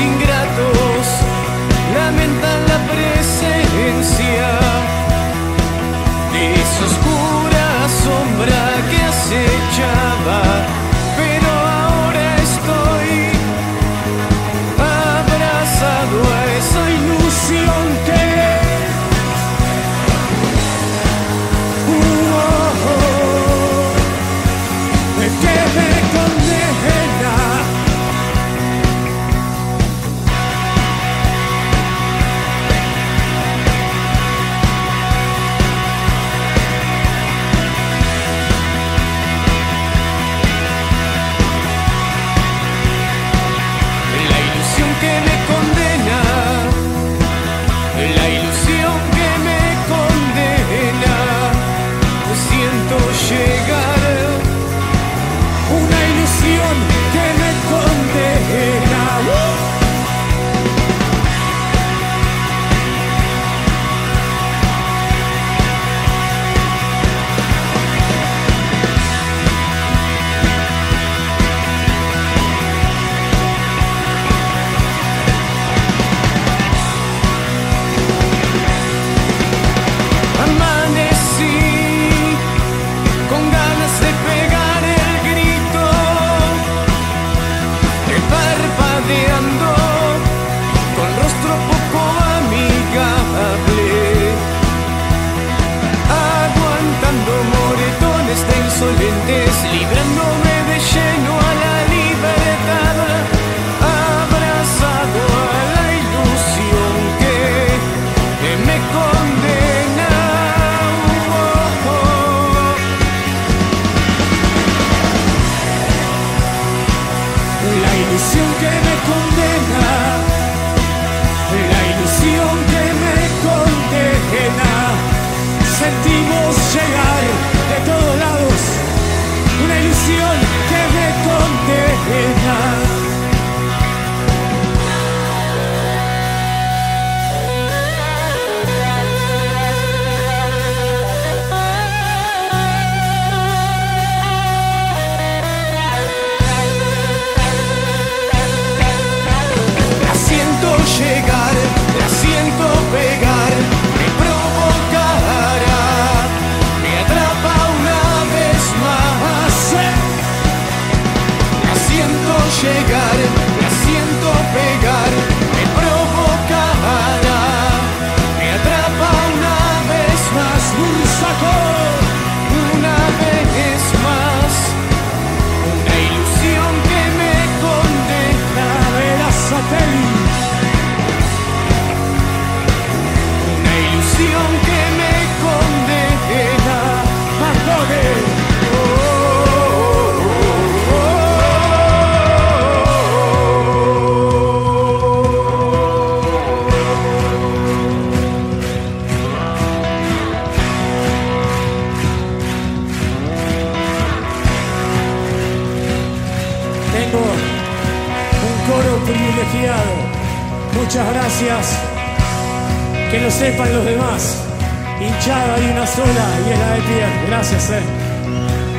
ingratos lamentan la presencia de esa oscura sombra que acechaba, pero ahora estoy abrazado a esa ilusión que me condena. La ilusión que me condena, la ilusión que me condena, siento llegar. Una ilusión que me condena. Amanecí con ganas de pegar el grito, parpadeando, con rostro poco amigable, aguantando moretones de insolentes, librándome de lleno a la libertad, abrazado a la ilusión que me condena. La ilusión que me condena, la ilusión que me condena. Sentimos llegar de todos lados una ilusión que me condena. Llegar, la siento pegar, me provocará, me atrapa una vez más. La siento llegar, la siento pegar, me provocará, me atrapa una vez más. Un saco, una vez más, una ilusión que me condena. Vera Satélite. Que me condena, Marcone. Tengo un coro privilegiado. Muchas gracias. Que lo sepan los demás. Hinchada hay una sola y es la de Pierre. Gracias,